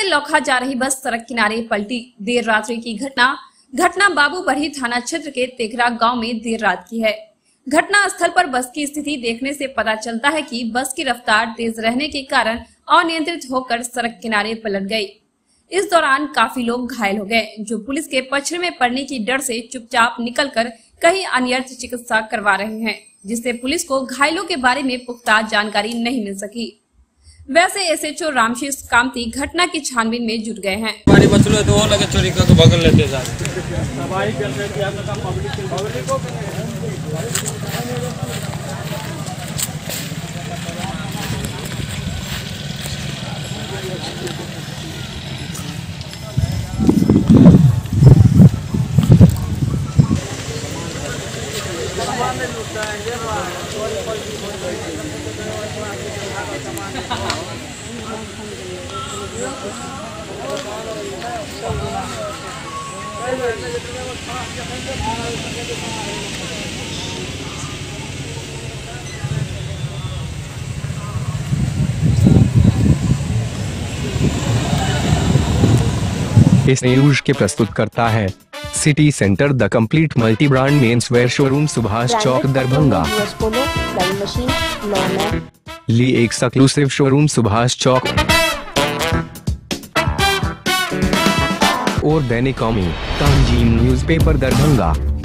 लौखा जा रही बस सड़क किनारे पलटी। देर रात्रि की घटना बाबूबढ़ी थाना क्षेत्र के तेघरा गांव में देर रात की है। घटना स्थल पर बस की स्थिति देखने से पता चलता है कि बस की रफ्तार तेज रहने के कारण अनियंत्रित होकर सड़क किनारे पलट गई। इस दौरान काफी लोग घायल हो गए, जो पुलिस के पछड़े में पड़ने की डर से चुपचाप निकलकर कहीं अन्यत्र चिकित्सा करवा रहे हैं, जिससे पुलिस को घायलों के बारे में पुख्ता जानकारी नहीं मिल सकी। वैसे एसएचओ रामशीष कामती घटना की छानबीन में जुट गए हैं। हमारी बचलो तो वो लगे चोरी का तो भगल लेते जा इस न्यूज के प्रस्तुत करता है city centre the complete multi brand men's wear showroom, Subhash Chowk, Darbhanga. Lee exclusive showroom, Subhash Chowk. और दैनिक कौमी, तंजीम न्यूज़पेपर, दरभंगा।